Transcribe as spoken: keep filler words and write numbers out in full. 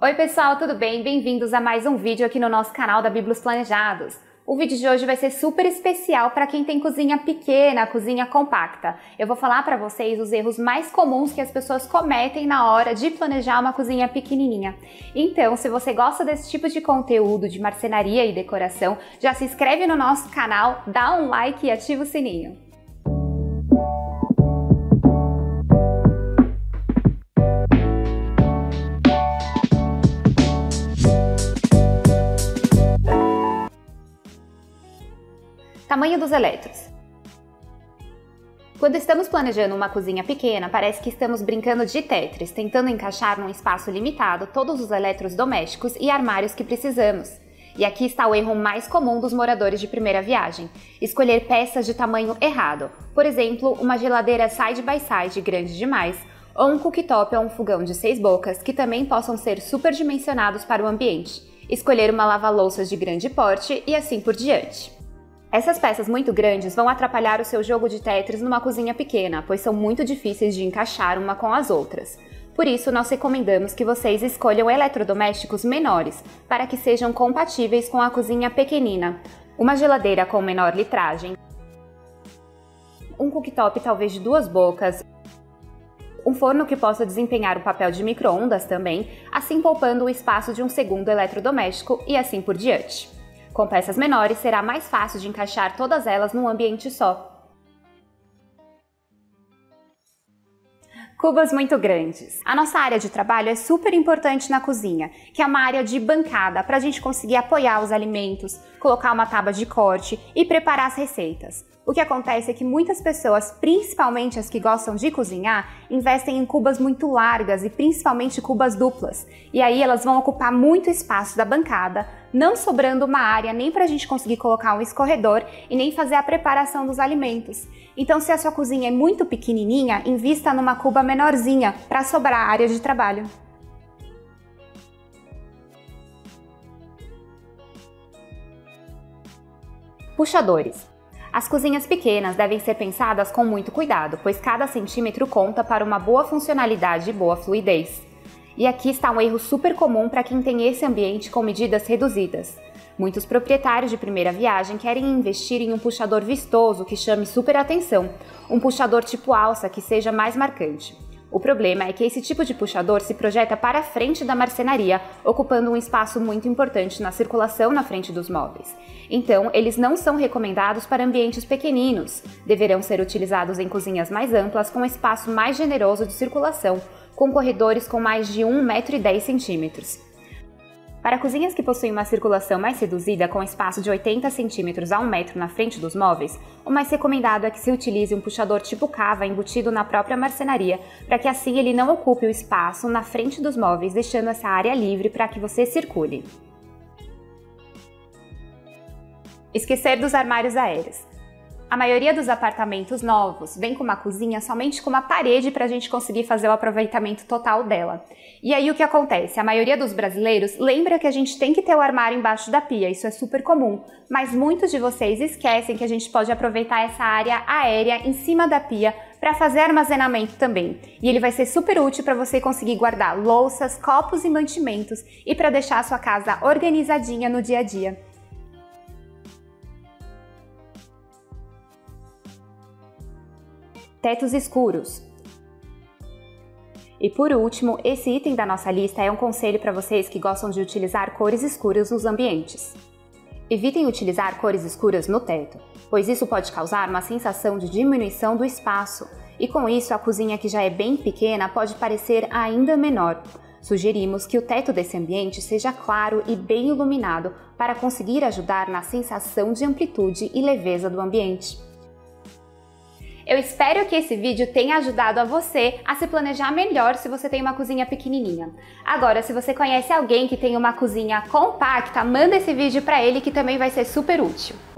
Oi pessoal, tudo bem? Bem-vindos a mais um vídeo aqui no nosso canal da Bíblios Planejados. O vídeo de hoje vai ser super especial para quem tem cozinha pequena, cozinha compacta. Eu vou falar para vocês os erros mais comuns que as pessoas cometem na hora de planejar uma cozinha pequenininha. Então, se você gosta desse tipo de conteúdo de marcenaria e decoração, já se inscreve no nosso canal, dá um like e ativa o sininho. Tamanho dos eletros. Quando estamos planejando uma cozinha pequena, parece que estamos brincando de Tetris, tentando encaixar num espaço limitado todos os eletros domésticos e armários que precisamos. E aqui está o erro mais comum dos moradores de primeira viagem: escolher peças de tamanho errado. Por exemplo, uma geladeira side by side grande demais, ou um cooktop ou um fogão de seis bocas que também possam ser superdimensionados para o ambiente. Escolher uma lava-louças de grande porte e assim por diante. Essas peças muito grandes vão atrapalhar o seu jogo de Tetris numa cozinha pequena, pois são muito difíceis de encaixar uma com as outras. Por isso, nós recomendamos que vocês escolham eletrodomésticos menores, para que sejam compatíveis com a cozinha pequenina. Uma geladeira com menor litragem, um cooktop talvez de duas bocas, um forno que possa desempenhar o papel de micro-ondas também, assim poupando o espaço de um segundo eletrodoméstico e assim por diante. Com peças menores, será mais fácil de encaixar todas elas num ambiente só. Cubas muito grandes. A nossa área de trabalho é super importante na cozinha, que é uma área de bancada para a gente conseguir apoiar os alimentos, colocar uma tábua de corte e preparar as receitas. O que acontece é que muitas pessoas, principalmente as que gostam de cozinhar, investem em cubas muito largas e principalmente cubas duplas. E aí elas vão ocupar muito espaço da bancada, não sobrando uma área nem para a gente conseguir colocar um escorredor e nem fazer a preparação dos alimentos. Então, se a sua cozinha é muito pequenininha, invista numa cuba menorzinha para sobrar área de trabalho. Puxadores. As cozinhas pequenas devem ser pensadas com muito cuidado, pois cada centímetro conta para uma boa funcionalidade e boa fluidez. E aqui está um erro super comum para quem tem esse ambiente com medidas reduzidas. Muitos proprietários de primeira viagem querem investir em um puxador vistoso que chame super atenção, um puxador tipo alça que seja mais marcante. O problema é que esse tipo de puxador se projeta para a frente da marcenaria, ocupando um espaço muito importante na circulação na frente dos móveis. Então, eles não são recomendados para ambientes pequeninos. Deverão ser utilizados em cozinhas mais amplas, com espaço mais generoso de circulação, com corredores com mais de um metro e dez centímetros. Para cozinhas que possuem uma circulação mais reduzida, com espaço de oitenta centímetros a um metro na frente dos móveis, o mais recomendado é que se utilize um puxador tipo cava embutido na própria marcenaria, para que assim ele não ocupe o espaço na frente dos móveis, deixando essa área livre para que você circule. Esquecer dos armários aéreos. A maioria dos apartamentos novos vem com uma cozinha somente com uma parede para a gente conseguir fazer o aproveitamento total dela. E aí o que acontece? A maioria dos brasileiros lembra que a gente tem que ter o armário embaixo da pia, isso é super comum, mas muitos de vocês esquecem que a gente pode aproveitar essa área aérea em cima da pia para fazer armazenamento também. E ele vai ser super útil para você conseguir guardar louças, copos e mantimentos e para deixar a sua casa organizadinha no dia a dia. Tetos escuros. E por último, esse item da nossa lista é um conselho para vocês que gostam de utilizar cores escuras nos ambientes. Evitem utilizar cores escuras no teto, pois isso pode causar uma sensação de diminuição do espaço, e com isso a cozinha que já é bem pequena pode parecer ainda menor. Sugerimos que o teto desse ambiente seja claro e bem iluminado para conseguir ajudar na sensação de amplitude e leveza do ambiente. Eu espero que esse vídeo tenha ajudado a você a se planejar melhor se você tem uma cozinha pequenininha. Agora, se você conhece alguém que tem uma cozinha compacta, manda esse vídeo para ele que também vai ser super útil.